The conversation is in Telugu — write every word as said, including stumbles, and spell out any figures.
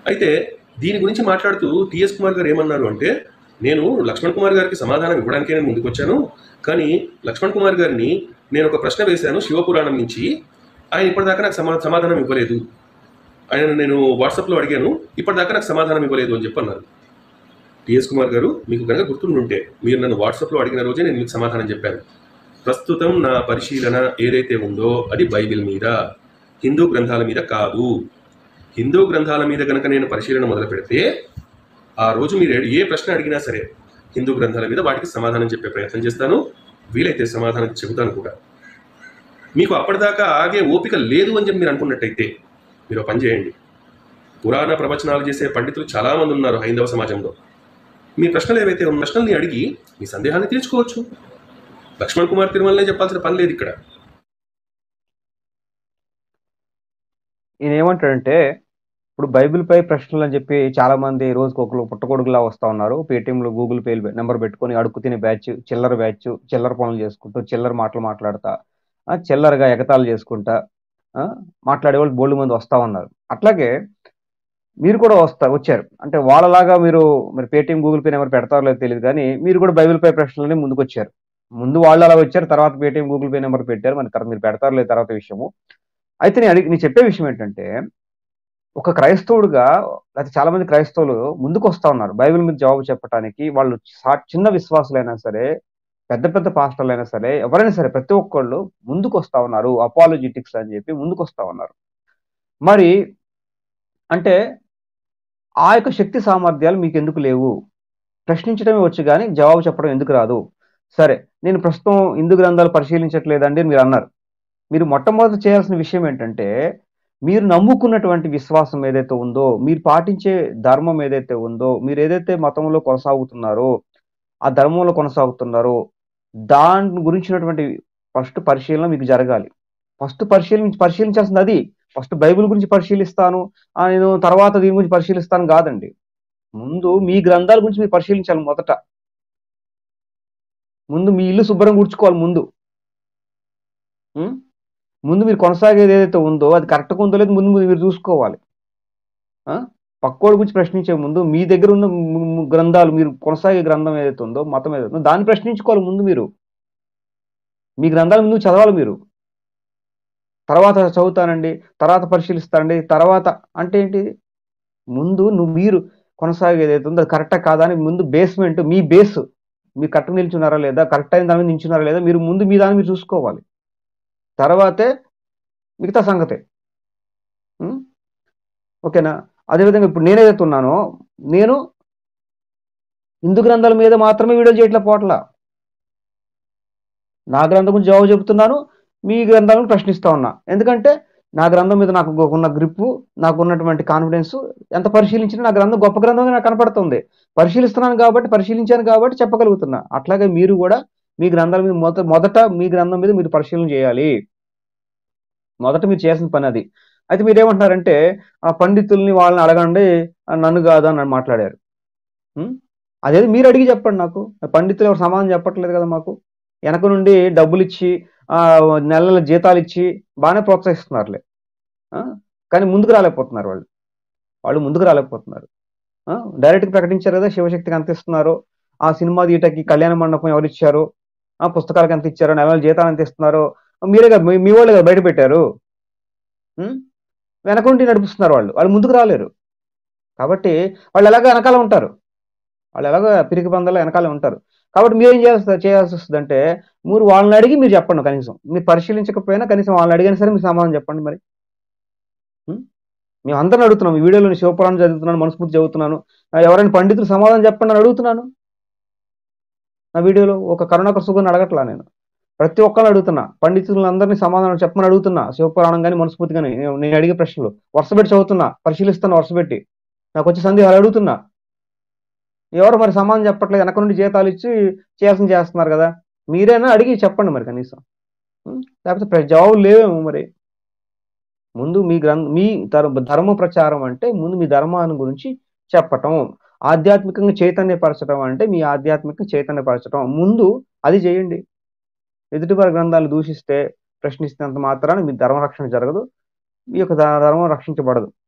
అయితే దీని గురించి మాట్లాడుతూ టిఎస్ కుమార్ గారు ఏమన్నారు అంటే, నేను లక్ష్మణ్ కుమార్ గారికి సమాధానం ఇవ్వడానికే నేను ముందుకు వచ్చాను, కానీ లక్ష్మణ్ కుమార్ గారిని నేను ఒక ప్రశ్న వేశాను శివపురాణం నుంచి, ఆయన ఇప్పటిదాకా నాకు సమా సమాధానం ఇవ్వలేదు, ఆయన నేను వాట్సాప్లో అడిగాను, ఇప్పటిదాకా నాకు సమాధానం ఇవ్వలేదు అని చెప్పి అన్నారు. టిఎస్ కుమార్ గారు, మీకు కనుక గుర్తుంటే మీరు నన్ను వాట్సాప్లో అడిగిన రోజే నేను మీకు సమాధానం చెప్పాను. ప్రస్తుతం నా పరిశీలన ఏదైతే ఉందో అది బైబిల్ మీద, హిందూ గ్రంథాల మీద కాదు. హిందూ గ్రంథాల మీద కనుక నేను పరిశీలన మొదలు పెడితే ఆ రోజు మీరు ఏ ప్రశ్న అడిగినా సరే హిందూ గ్రంథాల మీద వాటికి సమాధానం చెప్పే ప్రయత్నం చేస్తాను, వీలైతే సమాధానం చెబుతాను కూడా. మీకు అప్పటిదాకా ఆగే ఓపిక లేదు అని చెప్పి మీరు అనుకున్నట్టయితే మీరు పని చేయండి. పురాణ ప్రవచనాలు చేసే పండితులు చాలామంది ఉన్నారు హైందవ సమాజంలో. మీ ప్రశ్నలు ఏవైతే ఉన్న ప్రశ్నల్ని అడిగి మీ సందేహాన్ని తీర్చుకోవచ్చు. లక్ష్మణ్ కుమార్ తిరుమలనే చెప్పాల్సిన పని లేదు ఇక్కడ. ఈయన ఏమంటాడంటే, ఇప్పుడు బైబిల్ పై ప్రశ్నలు అని చెప్పి చాలా మంది రోజుకు ఒకరు పుట్టగొడుగులా వస్తూ ఉన్నారు. పేటీఎంలో గూగుల్ పే నెంబర్ పెట్టుకొని అడుక్కు తినే బ్యాచ్, చిల్లర బ్యాచ్, చిల్లర పనులు చేసుకుంటూ చిల్లర మాటలు మాట్లాడతా, చిల్లరగా ఎగతాళి చేసుకుంటా మాట్లాడే వాళ్ళు బోల్డ్ మంది వస్తూ ఉన్నారు. అట్లాగే మీరు కూడా వస్తా వచ్చారు అంటే వాళ్ళలాగా మీరు మరి పేటీఎం గూగుల్ పే నెంబర్ పెడతారో లేదో తెలియదు, కానీ మీరు కూడా బైబిల్ పై ప్రశ్నలని ముందుకు వచ్చారు. ముందు వాళ్ళు అలా వచ్చారు, తర్వాత పేటీఎం గూగుల్ పే నెంబర్ పెట్టారు. మరి తర్వాత మీరు పెడతారో లేదు తర్వాత విషయము. అయితే నేను అడిగి నేను చెప్పే విషయం ఏంటంటే, ఒక క్రైస్తవుడుగా లేకపోతే చాలా మంది క్రైస్తవులు ముందుకు వస్తూ ఉన్నారు బైబిల్ మీద జవాబు చెప్పడానికి. వాళ్ళు చిన్న విశ్వాసులైనా సరే, పెద్ద పెద్ద పాస్టర్లు అయినా సరే, ఎవరైనా సరే ప్రతి ఒక్కళ్ళు ముందుకు వస్తూ ఉన్నారు. అపాలజెటిక్స్ అని చెప్పి ముందుకు వస్తూ ఉన్నారు. మరి అంటే ఆ యొక్క శక్తి సామర్థ్యాలు మీకు ఎందుకు లేవు? ప్రశ్నించడమే వచ్చు కానీ జవాబు చెప్పడం ఎందుకు రాదు? సరే, నేను ప్రస్తుతం హిందూ గ్రంథాలు పరిశీలించట్లేదండి మీరు అన్నారు. మీరు మొట్టమొదటి చేయాల్సిన విషయం ఏంటంటే, మీరు నమ్ముకున్నటువంటి విశ్వాసం ఏదైతే ఉందో, మీరు పాటించే ధర్మం ఏదైతే ఉందో, మీరు ఏదైతే మతంలో కొనసాగుతున్నారో, ఆ ధర్మంలో కొనసాగుతున్నారో దాని గురించినటువంటి ఫస్ట్ పరిశీలన మీకు జరగాలి. ఫస్ట్ పరిశీలించి పరిశీలించాల్సింది అది. ఫస్ట్ బైబిల్ గురించి పరిశీలిస్తాను నేను తర్వాత దీని గురించి పరిశీలిస్తాను కాదండి. ముందు మీ గ్రంథాల గురించి మీరు పరిశీలించాలి. మొదట ముందు మీ ఇల్లు శుభ్రం కూర్చుకోవాలి. ముందు ముందు మీరు కొనసాగేది ఏదైతే ఉందో అది కరెక్ట్గా ఉందో లేదు ముందు మీరు చూసుకోవాలి. పక్కోడి గురించి ప్రశ్నించే ముందు మీ దగ్గర ఉన్న గ్రంథాలు, మీరు కొనసాగే గ్రంథం ఏదైతే ఉందో, మతం ఏదైతే ఉందో దాన్ని ప్రశ్నించుకోవాలి. ముందు మీరు మీ గ్రంథాల ముందు చదవాలి. మీరు తర్వాత చదువుతానండి, తర్వాత పరిశీలిస్తానండి, తర్వాత అంటే ఏంటి? ముందు నువ్వు మీరు కొనసాగేది ఏదైతే ఉందో అది కరెక్టా కాదా అని ముందు బేస్మెంట్, మీ బేస్ మీరు కరెక్ట్గా నిల్చున్నారా లేదా, కరెక్ట్ అయిన దాని మీద నిల్చున్నారా లేదా మీరు ముందు మీ దాన్ని మీరు చూసుకోవాలి. తర్వాతే మిగతా సంగతే. ఓకేనా? అదేవిధంగా ఇప్పుడు నేనేదైతే ఉన్నానో, నేను హిందూ గ్రంథాల మీద మాత్రమే వీడియో చేయట్లే పోట్ల. నా గ్రంథం గురించి జవాబు చెబుతున్నాను, మీ గ్రంథాలను ప్రశ్నిస్తూ ఉన్నా. ఎందుకంటే నా గ్రంథం మీద నాకు ఉన్న గ్రిప్పు, నాకు ఉన్నటువంటి కాన్ఫిడెన్స్ ఎంత పరిశీలించినా నా గ్రంథం గొప్ప గ్రంథంగా నాకు కనపడుతుంది. పరిశీలిస్తున్నాను కాబట్టి, పరిశీలించాను కాబట్టి చెప్పగలుగుతున్నా. అట్లాగే మీరు కూడా మీ గ్రంథాల మీద మొదట మొదట మీ గ్రంథం మీద మీరు పరిశీలన చేయాలి. మొదట మీరు చేయాల్సిన పని అది. అయితే మీరేమంటున్నారంటే, ఆ పండితుల్ని వాళ్ళని అడగండి, నన్ను కాదు అని మాట్లాడారు. అదేది మీరు అడిగి చెప్పండి నాకు. పండితులు ఎవరు సమాధానం చెప్పట్లేదు కదా మాకు. వెనక నుండి డబ్బులు ఇచ్చి నెల నెల జీతాలు ఇచ్చి బాగానే ప్రోత్సహిస్తున్నారులే, కానీ ముందుకు రాలేకపోతున్నారు. వాళ్ళు వాళ్ళు ముందుకు రాలేకపోతున్నారు. డైరెక్ట్గా ప్రకటించారు కదా శివశక్తికి ఎంత ఇస్తున్నారు, ఆ సినిమా తీయటానికి కళ్యాణ మండపం ఎవరు ఇచ్చారు, ఆ పుస్తకాలకు ఎంత ఇచ్చారో, నెల నెల జీతాలు ఎంత ఇస్తున్నారో మీరే కదా, మీ వాళ్ళే కదా బయట పెట్టారు. వెనకుండి నడిపిస్తున్నారు వాళ్ళు. వాళ్ళు ముందుకు రాలేరు. కాబట్టి వాళ్ళు ఎలాగో వెనకాల ఉంటారు. వాళ్ళు ఎలాగో పిరికి పందాలు వెనకాలే ఉంటారు. కాబట్టి మీరు ఏం చేయాల్సి చేయాల్సి వస్తుంది అంటే, మీరు వాళ్ళని అడిగి మీరు చెప్పండి. కనీసం మీరు పరిశీలించకపోయినా కనీసం వాళ్ళని అడిగినా సరే మీరు సమాధానం చెప్పండి. మరి మేము అందరిని అడుగుతున్నాం. ఈ వీడియోలో శివపురాణం చదువుతున్నాను, మనస్ఫూర్తి చదువుతున్నాను, ఎవరైనా పండితులు సమాధానం చెప్పండి అని అడుగుతున్నాను. నా వీడియోలో ఒక కరుణాకర్ సుగర్ని అడగట్లా, నేను ప్రతి ఒక్కరిని అడుగుతున్నా. పండితులందరినీ సమాధానం చెప్పమని అడుగుతున్నా. శివపురాణం కానీ మనస్ఫూర్తి కానీ నేను అడిగే ప్రశ్నలు వరుసపెట్టి చదువుతున్నా, పరిశీలిస్తున్నా, వరుసపెట్టి నాకు వచ్చే సందేహాలు అడుగుతున్నా. ఎవరు మరి సమాధానం చెప్పట్లేదు. వెనక నుండి జీతాలు ఇచ్చి చేయాల్సిన చేస్తున్నారు కదా. మీరైనా అడిగి చెప్పండి మరి కనీసం. లేకపోతే జవాబులు లేవేమో. మరి ముందు మీ గ్రంథ మీ ధర్మ ప్రచారం అంటే ముందు మీ ధర్మాన్ని గురించి చెప్పటం, ఆధ్యాత్మికంగా చైతన్యపరచడం అంటే మీ ఆధ్యాత్మికంగా చైతన్యపరచడం ముందు అది చేయండి. ఎదుటివారి గ్రంథాలు దూషిస్తే, ప్రశ్నిస్తే అంత మాత్రాన మీ ధర్మరక్షణ జరగదు, మీ యొక్క ధర్మం రక్షించబడదు.